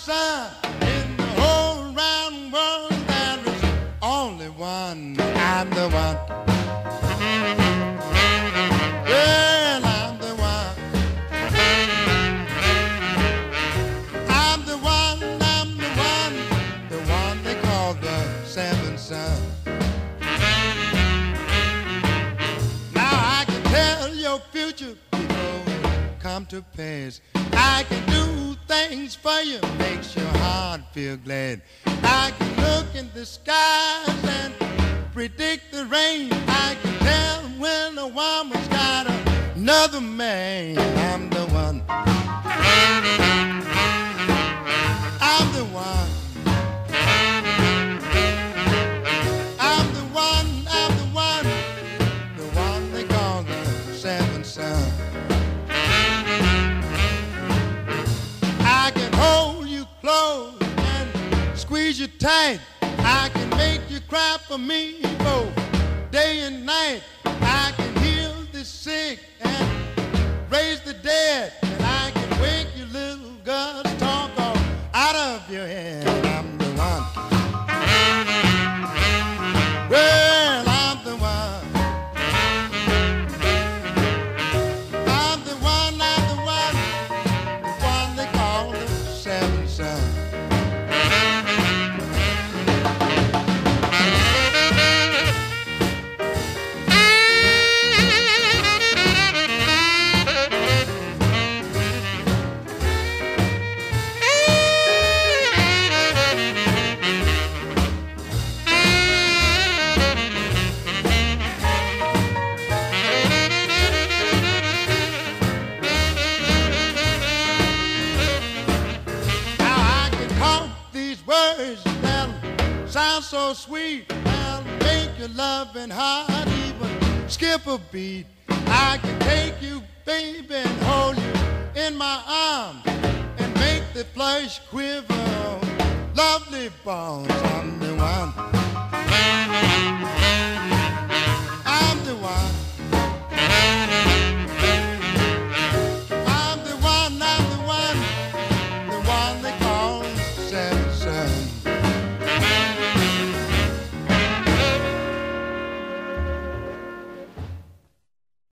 son. In the whole round world there is only one. I'm the one. Well, I'm the one. I'm the one, the one they call the seventh son. Now I can tell your future before it come to pass. I can do things for you, makes your heart feel glad. I can look in the skies and predict the rain. I can tell when a woman's got another man. I'm the one. I'm the one. I'm the one, I'm the one they call the seventh son. I can hold you close and squeeze you tight. I can make you cry for me both day and night. I can heal the sick and raise the dead. And I can wake your little girl's talk off out of your head. I'm the one. Well, I'm the one. I'm the one they call the seventh son. Sound so sweet, I'll make your loving heart even skip a beat. I can take you, baby, and hold you in my arms and make the flesh quiver, lovely bones. I'm the one. I'm the one.